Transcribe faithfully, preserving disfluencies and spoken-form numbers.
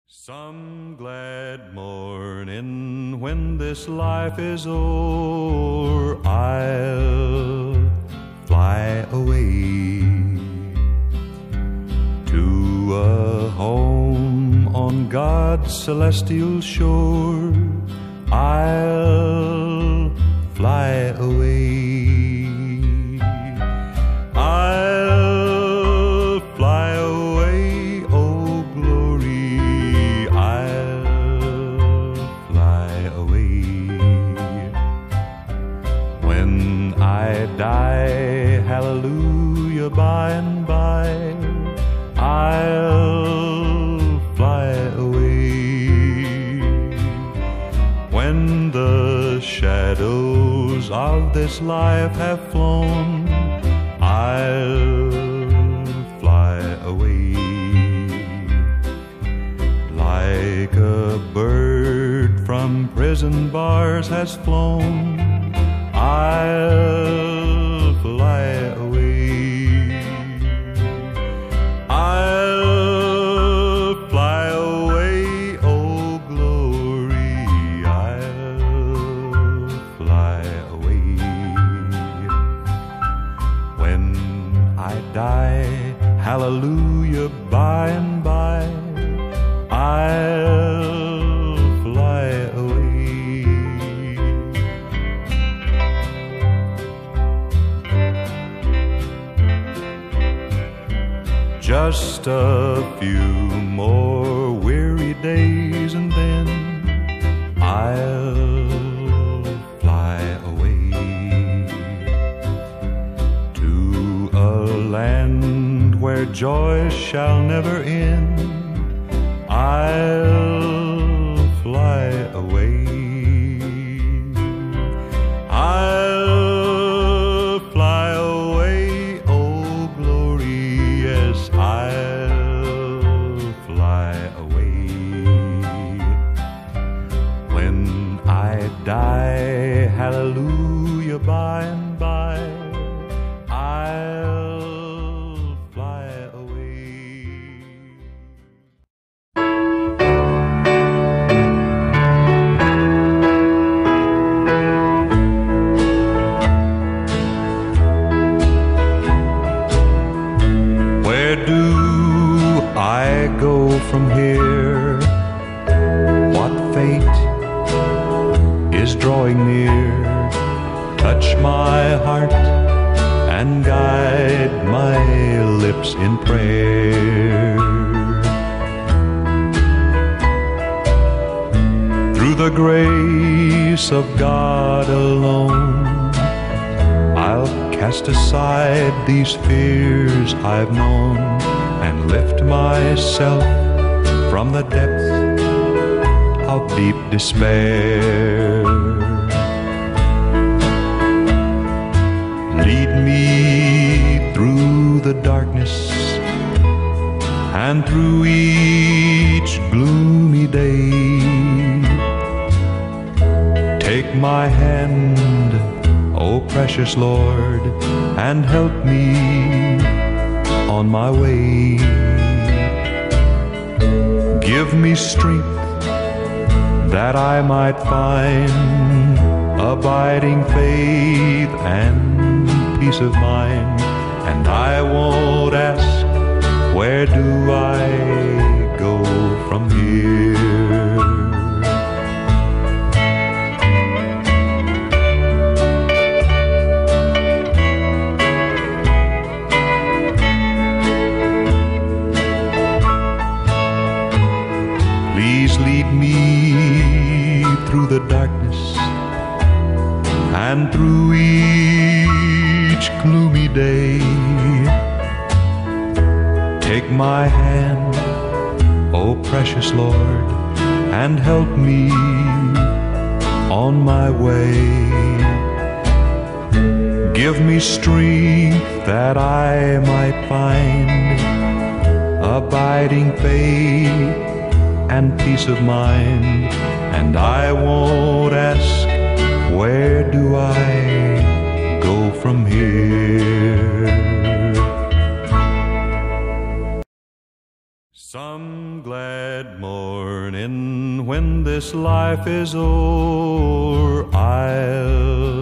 Some glad morning when this life is o'er, I'll fly away to a home on God's celestial shore. I'll fly away. I'll fly away, oh glory, I'll fly away. When I die, hallelujah, by and by, I'll fly away. When the shadows of this life have flown, I'll fly away. Like a bird from prison bars has flown, I'll fly away. I'll fly away, oh glory, I'll fly away. When I die, hallelujah, by and by, I'll fly away. Just a few more weary days and then I'll fly away to a land where joy shall never end. I'll fly away. I'll fly away, oh glory, yes, I'll fly away. When I die, hallelujah, by and by, I'll fly away. Where do I go from here? What fate is drawing near? Touch my heart and guide my lips in prayer. Through the grace of God alone, I'll cast aside these fears I've known and lift myself from the depths of deep despair. Lead me through the darkness and through each gloomy day. Take my hand, oh precious Lord, and help me on my way. Give me strength that I might find abiding faith and peace of mind. And I won't ask, where do I go from here? Please lead me through the darkness and through each gloomy day. Take my hand, oh precious Lord, and help me on my way. Give me strength that I might find abiding faith and peace of mind. And I won't ask, where do I go from here? Some glad morning when this life is o'er, I'll